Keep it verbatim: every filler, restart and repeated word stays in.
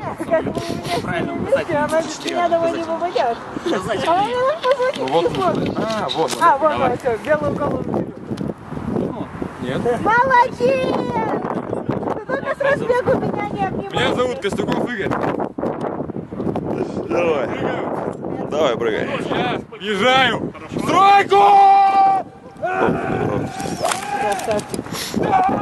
Как бы у меня правильно указать. Она без меня домой не попадет. Она мне надо позвонить телефон. А, вот. А, вот, вот, все, белую голову. Нет. Молодец! Ты только с разбегу меня не обнимал. Меня зовут Костюков Игорь. Давай. Давай, прыгай. Я въезжаю. В стройку! Красавчик.